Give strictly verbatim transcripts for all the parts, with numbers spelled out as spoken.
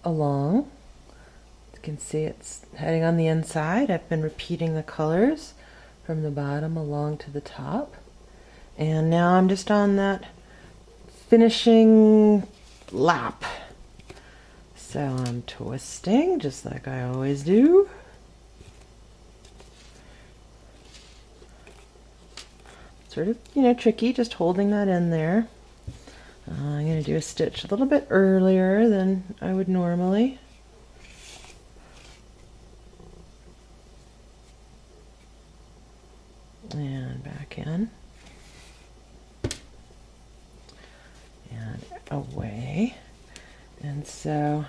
along. You can see it's heading on the inside. I've been repeating the colors from the bottom along to the top. And now I'm just on that finishing lap. So I'm twisting just like I always do. Sort of, you know, tricky, just holding that in there. Uh, I'm going to do a stitch a little bit earlier than I would normally. And back in. And away. And so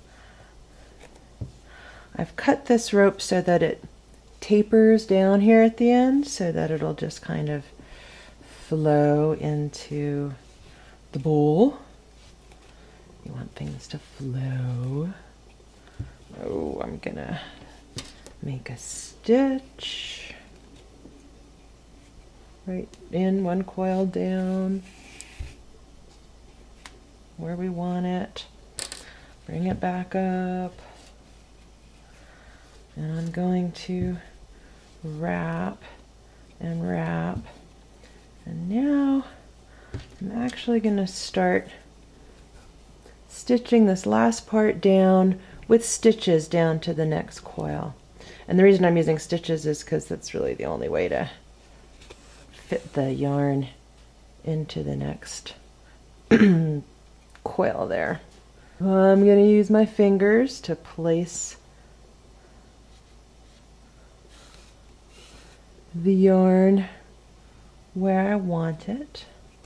I've cut this rope so that it tapers down here at the end so that it'll just kind of flow into the bowl. You want things to flow. Oh, I'm gonna make a stitch right in, one coil down where we want it. Bring it back up. And I'm going to wrap and wrap. And now I'm actually going to start stitching this last part down with stitches down to the next coil. And the reason I'm using stitches is because that's really the only way to fit the yarn into the next coil there. I'm going to use my fingers to place the yarn where I want it.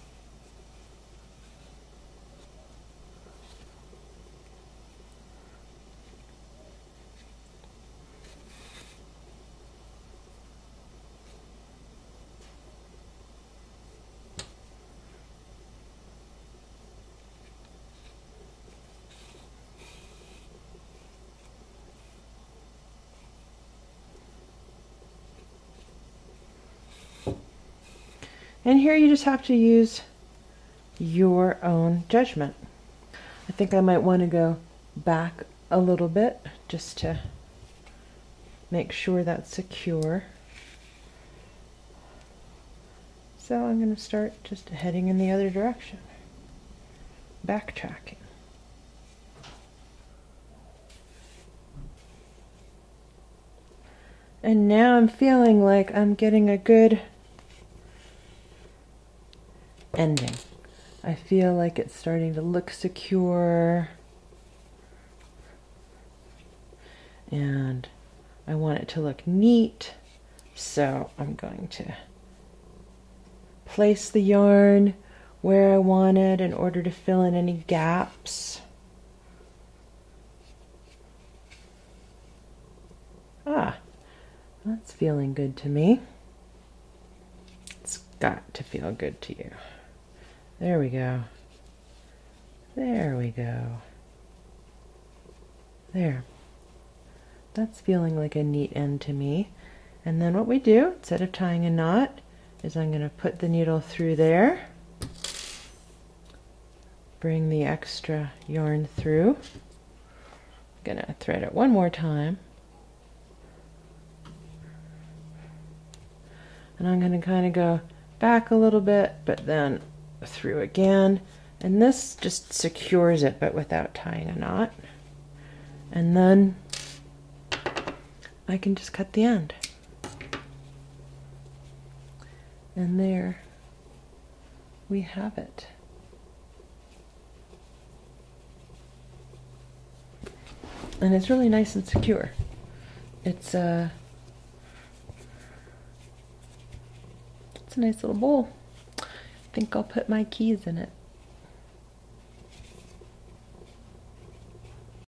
And here you just have to use your own judgment. I think I might want to go back a little bit just to make sure that's secure. So I'm going to start just heading in the other direction, backtracking. And now I'm feeling like I'm getting a good ending. I feel like it's starting to look secure, and I want it to look neat, so I'm going to place the yarn where I want it in order to fill in any gaps. Ah, that's feeling good to me. It's got to feel good to you. There we go. There we go. There. That's feeling like a neat end to me. And then what we do, instead of tying a knot, is I'm going to put the needle through there. Bring the extra yarn through. I'm going to thread it one more time. And I'm going to kind of go back a little bit, but then through again, and this just secures it but without tying a knot. And then I can just cut the end. And there we have it. And it's really nice and secure. It's uh it's a nice little bowl. I think I'll put my keys in it.